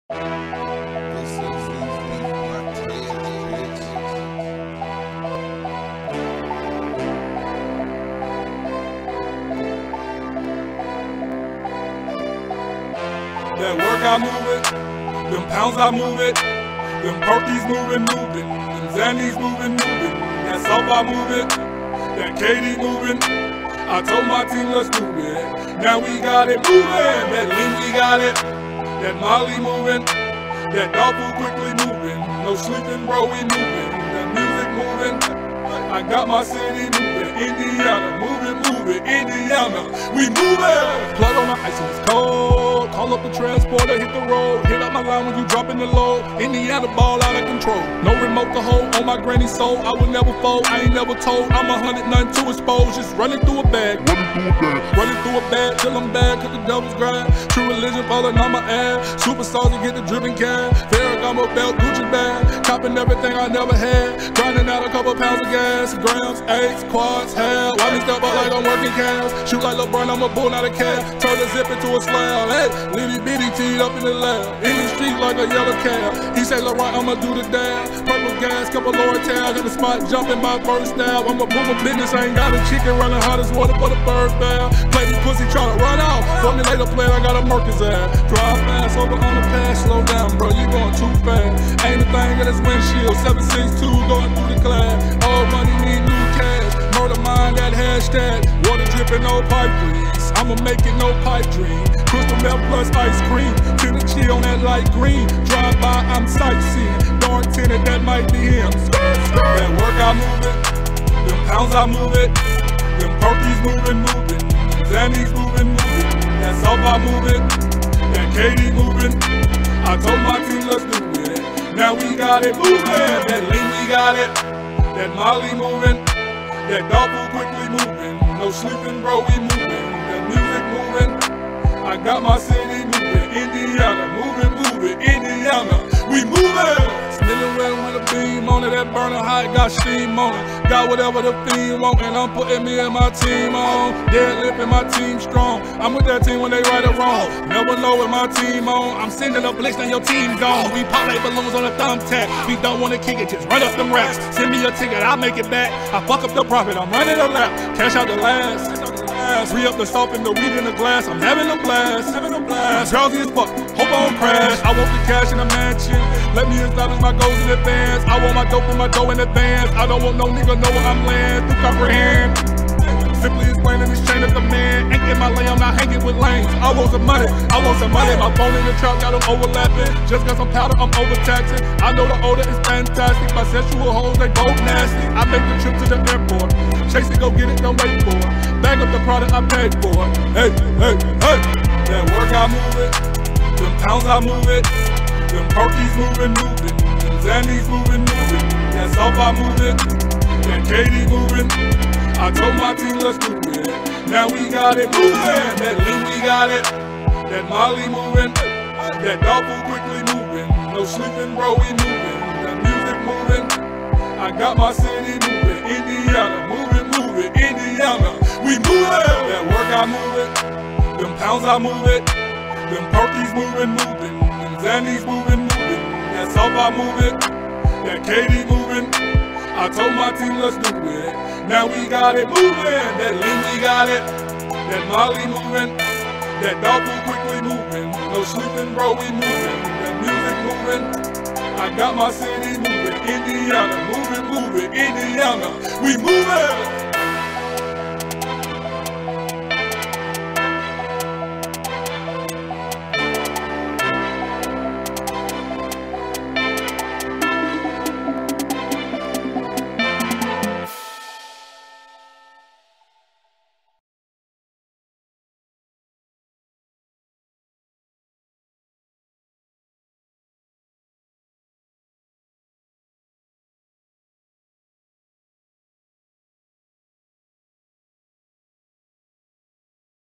That work I move it, them pounds I move it, them Perkies moving, them Xannies moving, that Soap I move it, that Katie moving. I told my team let's do it. Now we got it moving, that Lean we got it, that Molly moving, that dog food quickly moving. No sleeping bro, we moving, that music moving. I got my city moving, Indiana, moving, Indiana, we moving. Plug on the ice and it's cold. Call up the transporter, hit the road. Hit up my line when you dropping the load. Indiana ball out of control. No remote to hold on my granny's soul. I will never fold, I ain't never told. I'm 100, nothing to expose. Just running through a bag. Running through a bag till I'm bad, cause the devil's grind. True religion falling on my ass. Super soldier get the dripping can. Ferragamo belt, Gucci bag. Copping everything I never had. Grinding out a couple pounds of gas. Grams, eights, quads, half. Why me step up like I'm working calves? Shoot like LeBron, I'm a bull, not a cat. Turn the zip into a slab. Hey, litty bitty teed up in the lab. In the street like a yellow cab. He say, Laurent, I'ma do the dab. Purple gas, couple lower tab. In the spot, jumping my first stab. I'm a boom of business, I ain't got a chicken running hot as water for the bird bell. Play this pussy tryna run off. Formulate a plan, I got a Merc his ass. Drive fast over on the pass, slow down, bro, you going too fast. Ain't a thing in this windshield, 762 going through the glass. Old money need new cash. Murder mind that hashtag. Water dripping, no pipe grease. I'ma make it no pipe dream. Crystal milk plus ice cream. Tinted chill on that light green. Drive by, I'm sightseeing. Dark tinted, that might be him. That work I move it. Them pounds I move it. Them Perkies moving. Xannies moving. That Soap I move it. That Katie moving. I told my team let's do it. Now we got it moving. That Lean we got it. That Molly moving. That dog food quickly moving. No sleeping bro, we moving. That music moving. I got my city moving. Indiana, moving, Indiana, we moving. Spinning red with a beam on it, that burner hot, got steam on it. Got whatever the fiend want, and I'm putting me and my team on. Deadlifting my team strong. I'm with that team when they right or wrong. Never know when my team on. I'm sending a blitz and your team gone. We pop like balloons on a thumbtack. We don't wanna kick it, just run up them racks. Send me a ticket, I'll make it back. I fuck up the profit, I'm running a lap. Cash out the last. Re-up the soap and the weed in the glass. I'm having a blast. Drowsy as fuck, hope I don't crash. I want the cash in a mansion. Let me establish my goals in advance. I want my dope and my dough in advance. I don't want no nigga know where I'm laying. To comprehend. Simply explaining this chain of command. Ain't in my lane, I'm not hanging with lanes. I want some money. My phone in the trap got them overlapping. Just got some powder, I'm overtaxing. I know the odor is fantastic. My sexual hoes, they both nasty. I make the trip to the airport. Chase it, go get it, don't wait for it. Bag up the product I paid for it. Hey. That work I move it. Them pounds I move it. Them Perkies moving. Them Xannies moving. That Soap I move it. That Katie moving. I told my team let's do it. Now we got it moving. That Lean we got it. That Molly moving. That dog food quickly moving. No sleeping bro, we moving. That music moving. I got my city moving. Indiana, moving, Indiana, we moving. That work I move it. Them pounds I move it. Them Perkies moving. Them Xannies moving. That Soap I move it. That Katie moving. I told my team let's do it. Now we got it moving. That Lean we got it. That Molly moving. That dog food quickly moving. No sleeping bro, we moving. That music moving. I got my city moving. Indiana, moving, Indiana, we moving.